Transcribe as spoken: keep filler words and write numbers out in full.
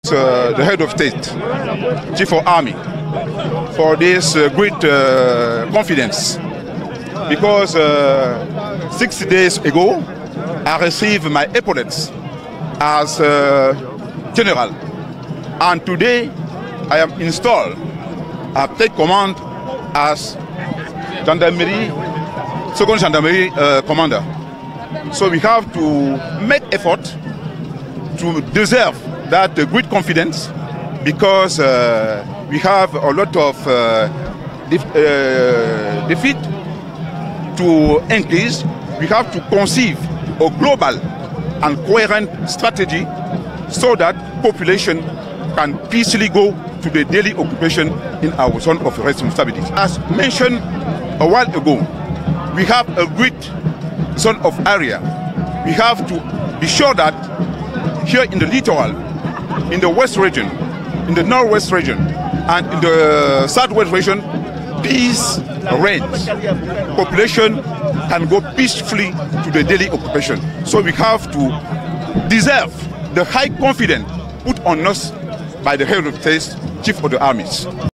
Uh, the head of state, chief of army, for this uh, great uh, confidence, because uh, sixty days ago I received my epaulets as uh, general, and today I am installed, I take command as gendarmerie, second gendarmerie uh, commander. So we have to make effort to deserve that uh, great confidence, because uh, we have a lot of uh, def uh, defeat to increase. We have to conceive a global and coherent strategy so that population can peacefully go to the daily occupation in our zone of responsibility. As mentioned a while ago, we have a great zone of area. We have to be sure that here in the littoral, in the west region, in the northwest region, and in the southwest region, peace reigns. Population can go peacefully to the daily occupation. So we have to deserve the high confidence put on us by the head of state, chief of the armies.